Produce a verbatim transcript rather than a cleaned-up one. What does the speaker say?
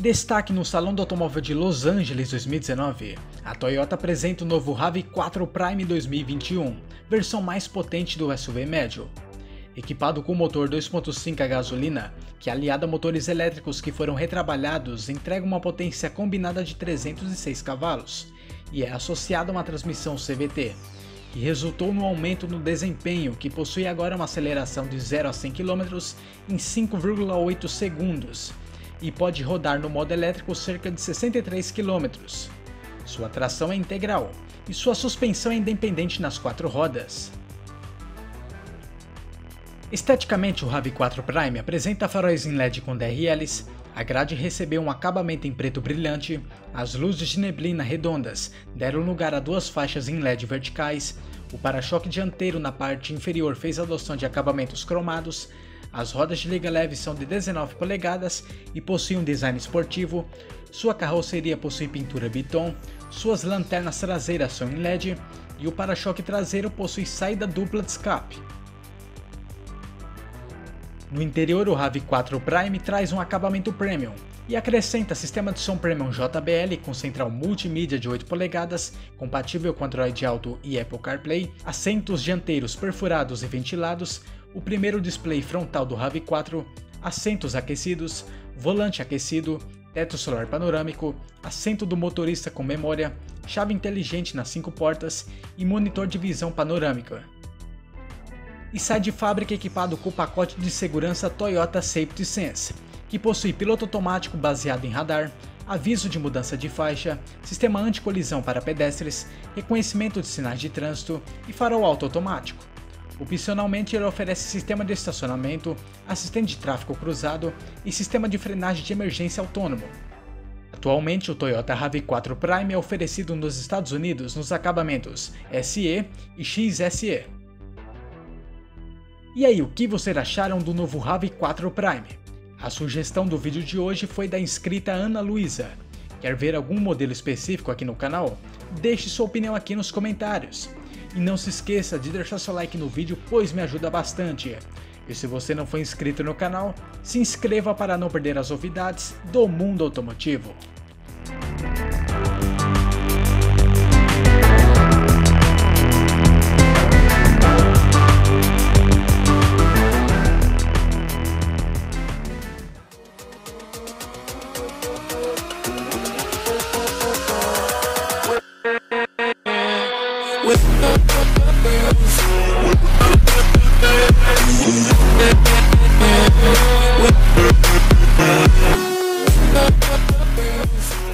Destaque no Salão do Automóvel de Los Angeles dois mil e dezenove, a Toyota apresenta o novo RAV quatro Prime dois mil e vinte e um, versão mais potente do S U V médio. Equipado com motor dois ponto cinco a gasolina, que aliado a motores elétricos que foram retrabalhados, entrega uma potência combinada de trezentos e seis cavalos, e é associado a uma transmissão C V T, que resultou no aumento no desempenho, que possui agora uma aceleração de zero a cem quilômetros em cinco vírgula oito segundos, e pode rodar no modo elétrico cerca de sessenta e três quilômetros. Sua tração é integral, e sua suspensão é independente nas quatro rodas. Esteticamente, o RAV quatro Prime apresenta faróis em L E D com D R Ls, a grade recebeu um acabamento em preto brilhante, as luzes de neblina redondas deram lugar a duas faixas em L E D verticais, o para-choque dianteiro na parte inferior fez adoção de acabamentos cromados, as rodas de liga leve são de dezenove polegadas e possuem um design esportivo, sua carroceria possui pintura Biton, suas lanternas traseiras são em L E D e o para-choque traseiro possui saída dupla de escape. No interior, o RAV quatro Prime traz um acabamento premium e acrescenta sistema de som premium J B L com central multimídia de oito polegadas, compatível com Android Auto e Apple CarPlay, assentos dianteiros perfurados e ventilados, o primeiro display frontal do RAV quatro, assentos aquecidos, volante aquecido, teto solar panorâmico, assento do motorista com memória, chave inteligente nas cinco portas e monitor de visão panorâmica. E sai de fábrica equipado com o pacote de segurança Toyota Safety Sense, que possui piloto automático baseado em radar, aviso de mudança de faixa, sistema anti-colisão para pedestres, reconhecimento de sinais de trânsito e farol auto-automático. Opcionalmente, ele oferece sistema de estacionamento, assistente de tráfego cruzado e sistema de frenagem de emergência autônomo. Atualmente, o Toyota RAV quatro Prime é oferecido nos Estados Unidos nos acabamentos S E e X S E. E aí, o que vocês acharam do novo RAV quatro Prime? A sugestão do vídeo de hoje foi da inscrita Ana Luísa. Quer ver algum modelo específico aqui no canal? Deixe sua opinião aqui nos comentários. E não se esqueça de deixar seu like no vídeo, pois me ajuda bastante. E se você não for inscrito no canal, se inscreva para não perder as novidades do mundo automotivo. With